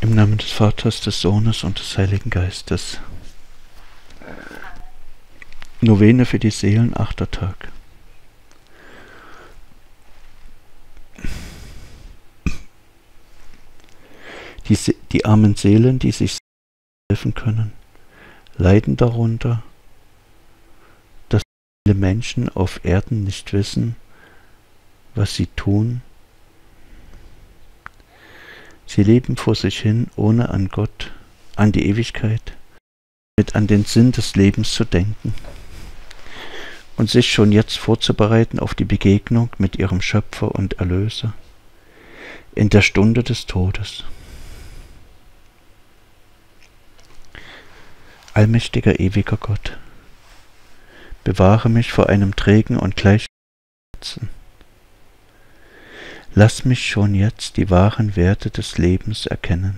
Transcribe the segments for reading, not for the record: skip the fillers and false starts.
Im Namen des Vaters, des Sohnes und des Heiligen Geistes. Novene für die Seelen, 8. Tag. Die armen Seelen, die sich helfen können, leiden darunter, dass viele Menschen auf Erden nicht wissen, was sie tun. Sie leben vor sich hin, ohne an Gott, an die Ewigkeit, an den Sinn des Lebens zu denken und sich schon jetzt vorzubereiten auf die Begegnung mit ihrem Schöpfer und Erlöser in der Stunde des Todes. Allmächtiger, ewiger Gott, bewahre mich vor einem trägen und gleichen Herzen. Lass mich schon jetzt die wahren Werte des Lebens erkennen.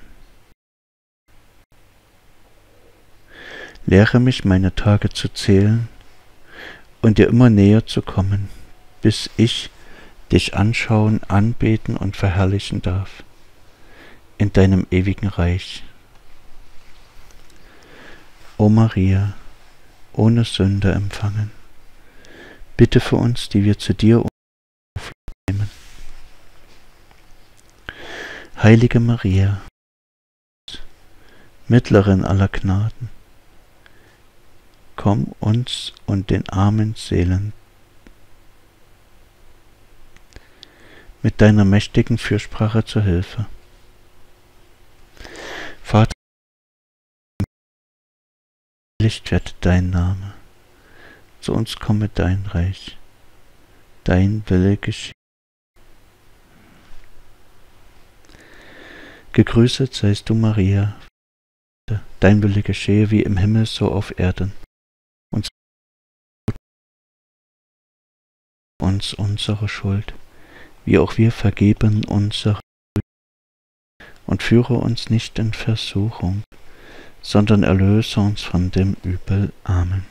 Lehre mich, meine Tage zu zählen und dir immer näher zu kommen, bis ich dich anschauen, anbeten und verherrlichen darf in deinem ewigen Reich. O Maria, ohne Sünde empfangen, bitte für uns, die wir zu dir nehmen. Heilige Maria, Mittlerin aller Gnaden, komm uns und den armen Seelen mit deiner mächtigen Fürsprache zur Hilfe. Vater, geheiligt werde dein Name, zu uns komme dein Reich, dein Wille geschehe. Gegrüßet seist du, Maria, dein Wille geschehe wie im Himmel, so auf Erden. Und uns unsere Schuld, wie auch wir vergeben unsere Schuld. Und führe uns nicht in Versuchung, sondern erlöse uns von dem Übel. Amen.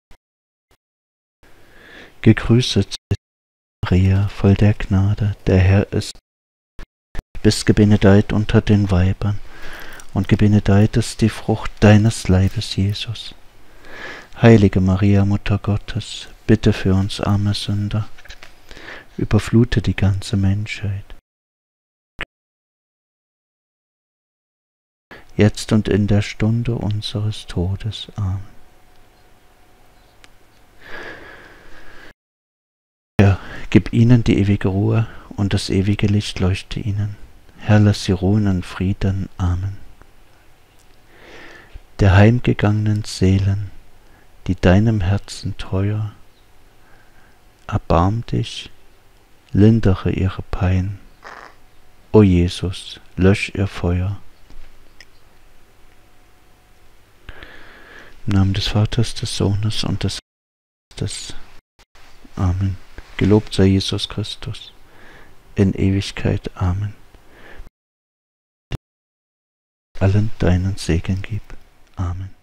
Gegrüßet seist du, Maria, voll der Gnade, der Herr ist. Bist gebenedeit unter den Weibern, und gebenedeit ist die Frucht deines Leibes, Jesus. Heilige Maria, Mutter Gottes, bitte für uns arme Sünder, überflute die ganze Menschheit, jetzt und in der Stunde unseres Todes. Amen. Herr, gib ihnen die ewige Ruhe, und das ewige Licht leuchte ihnen. Herr, lass sie ruhen in Frieden. Amen. Der heimgegangenen Seelen, die deinem Herzen teuer, erbarm dich, lindere ihre Pein. O Jesus, lösch ihr Feuer. Im Namen des Vaters, des Sohnes und des Geistes. Amen. Gelobt sei Jesus Christus in Ewigkeit. Amen. Allen deinen Segen gib. Amen.